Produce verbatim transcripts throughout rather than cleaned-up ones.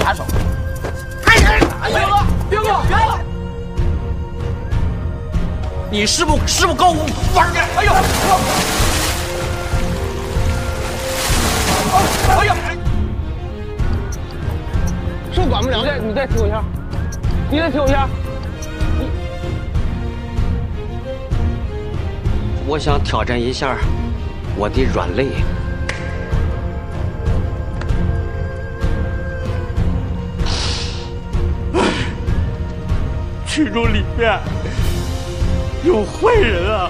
下手。开始！哎呀，别过，别过！你师傅师傅高武玩的，哎呦！哎呀！ 是管不了的，你再听一下，你再听一下。你， 我想挑战一下我的软肋。 群众里面有坏人啊！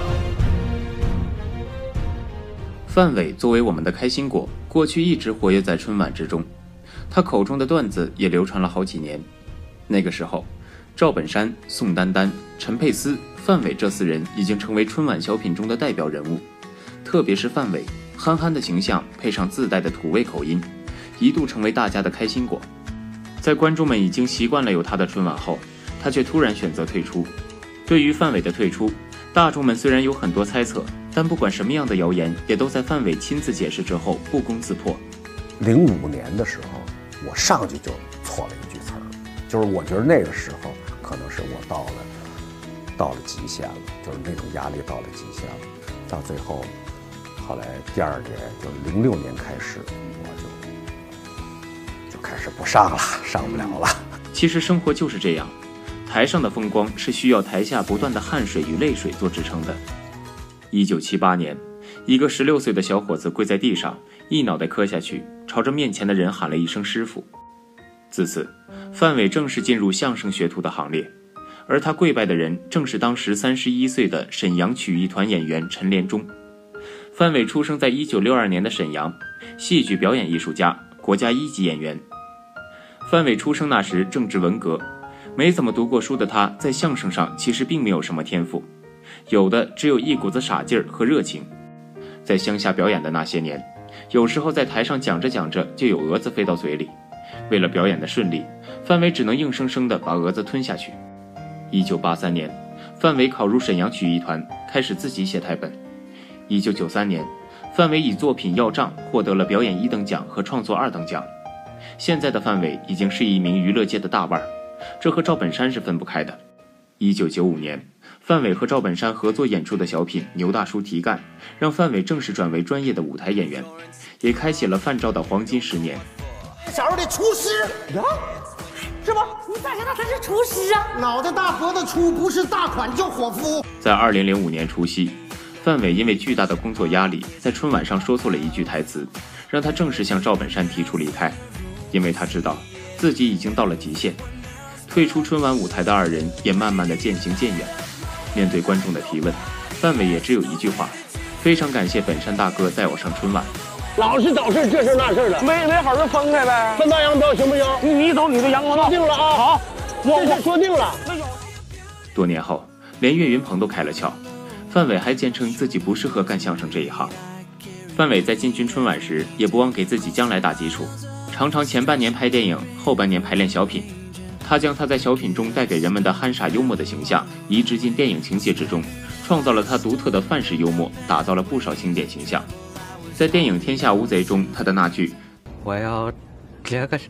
范伟作为我们的开心果，过去一直活跃在春晚之中，他口中的段子也流传了好几年。那个时候，赵本山、宋丹丹、陈佩斯、范伟这四人已经成为春晚小品中的代表人物。特别是范伟，憨憨的形象配上自带的土味口音，一度成为大家的开心果。在观众们已经习惯了有他的春晚后，他却突然选择退出。对于范伟的退出，大众们虽然有很多猜测，但不管什么样的谣言，也都在范伟亲自解释之后不攻自破。 零五年的时候，我上去就错了一句词儿，就是我觉得那个时候可能是我到了到了极限了，就是那种压力到了极限了。到最后，后来第二年就是零六年开始，我就就开始不上了，上不了了。 其实生活就是这样，台上的风光是需要台下不断的汗水与泪水做支撑的。一九七八年，一个十六岁的小伙子跪在地上，一脑袋磕下去，朝着面前的人喊了一声师傅。自此，范伟正式进入相声学徒的行列，而他跪拜的人正是当时三十一岁的沈阳曲艺团演员陈连忠。范伟出生在一九六二年的沈阳，戏剧表演艺术家，国家一级演员。范伟出生那时正值文革，没怎么读过书的他，在相声上其实并没有什么天赋，有的只有一股子傻劲儿和热情。在乡下表演的那些年，有时候在台上讲着讲着就有蛾子飞到嘴里，为了表演的顺利，范伟只能硬生生地把蛾子吞下去。一九八三年，范伟考入沈阳曲艺团，开始自己写台本。一九九三年，范伟以作品《要账》获得了表演一等奖和创作二等奖。现在的范伟已经是一名娱乐界的大腕，这和赵本山是分不开的。一九九五年，范伟和赵本山合作演出的小品《牛大叔提干》，让范伟正式转为专业的舞台演员，也开启了范赵的黄金十年。 小时候得出师呀，是吧？ 你咋知道他是厨师啊？ 脑袋大脖子粗，不是大款就伙夫。 在二零零五年除夕，范伟因为巨大的工作压力，在春晚上说错了一句台词，让他正式向赵本山提出离开，因为他知道自己已经到了极限。退出春晚舞台的二人也慢慢的渐行渐远。面对观众的提问，范伟也只有一句话：非常感谢本山大哥带我上春晚。 老是找事这事那事的，没没好就分开呗，分道扬镳行不行？你走你的阳光道，说定了啊！好，我我说定了。 多年后，连岳云鹏都开了窍，范伟还坚称自己不适合干相声这一行。范伟在进军春晚时，也不忘给自己将来打基础，常常前半年拍电影，后半年排练小品。他将他在小品中带给人们的憨傻幽默的形象移植进电影情节之中，创造了他独特的范式幽默，打造了不少经典形象。在电影《天下无贼》中，他的那句“ 我要这个是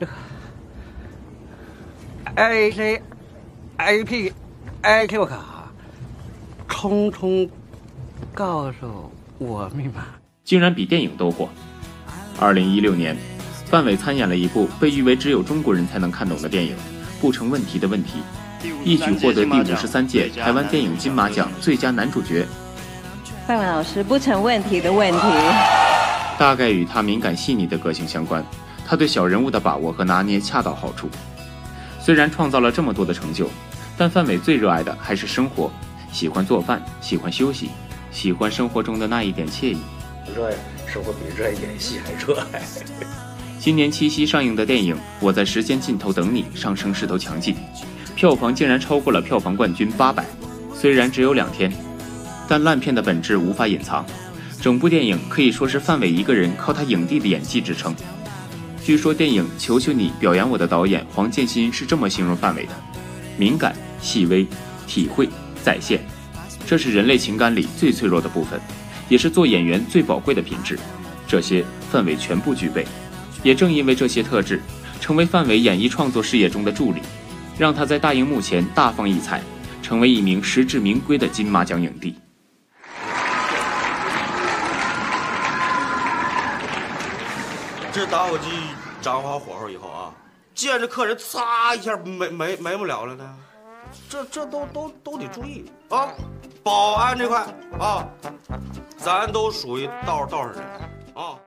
A C A P A Q 卡，匆匆告诉我密码” 竟然比电影都火。二零一六年，范伟参演了一部被誉为只有中国人才能看懂的电影《不成问题的问题》，一举获得第五十三届台湾电影金马奖最佳男主角。 范伟老师，不成问题的问题， 大概与他敏感细腻的个性相关，他对小人物的把握和拿捏恰到好处。虽然创造了这么多的成就，但范伟最热爱的还是生活，喜欢做饭，喜欢休息，喜欢生活中的那一点惬意。 热呀，生活比热爱演戏还热爱。 今年七夕上映的电影《我在时间尽头等你》上升势头强劲，票房竟然超过了票房冠军八百。虽然只有两天，但烂片的本质无法隐藏。整部电影可以说是范伟一个人靠他影帝的演技支撑。据说电影《求求你表扬我》的导演黄建新是这么形容范伟的：敏感、细微、体会、再现，这是人类情感里最脆弱的部分，也是做演员最宝贵的品质。这些范伟全部具备。也正因为这些特质， 成为范伟演艺创作事业中的助力，让他在大荧幕前大放异彩，成为一名实至名归的金马奖影帝。 这打火机着好火候以后啊，见着客人擦一下没没没不了了呢，这这都都都得注意啊！保安这块啊，咱都属于道道上人啊。